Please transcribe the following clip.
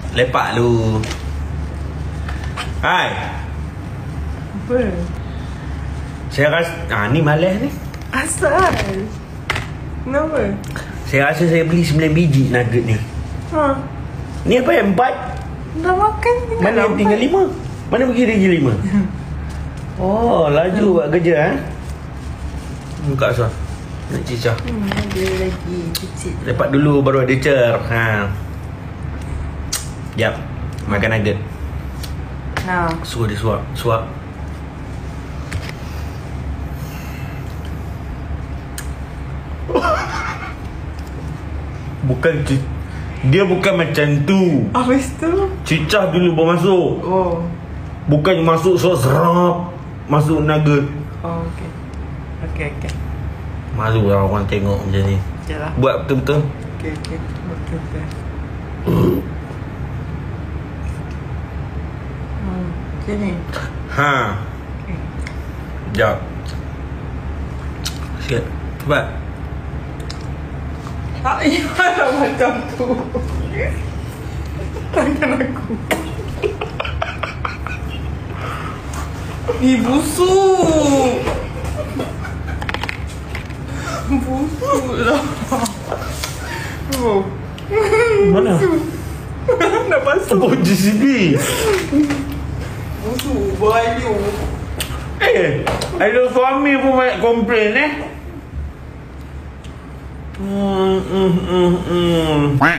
Lepak lu. Hai. Apa? Saya rasa ni malas ni. Asal? Kenapa? Saya rasa saya beli 9 biji nugget ni. Ha. Ni apa yang 4? Dah makan tinggal. Mana yang tinggal 5? Mana pergi lagi 5? Oh, laju buat kerja Buka Suah. Nak cicah. Ada lagi kecil. Lepak dulu baru ada cer. Jap. Makan nugget. Suruh dia suap. Suap. Dia bukan macam tu. Habis tu? Cicah dulu baru masuk. Oh. Bukan masuk serap. Masuk nugget. Oh, okey. Okey. Malu lah orang tengok macam ni. Yalah. Buat betul-betul. Okey. Betul. Macam ni. Okay. Sekejap. Sikit. Cepat. Tak payah macam tu. Tangan aku. Ni busuk. Busuk lah. Oh. Mana? Dah basuh. Oh, di sini. Busuk baju. Ada suami pun banyak komplain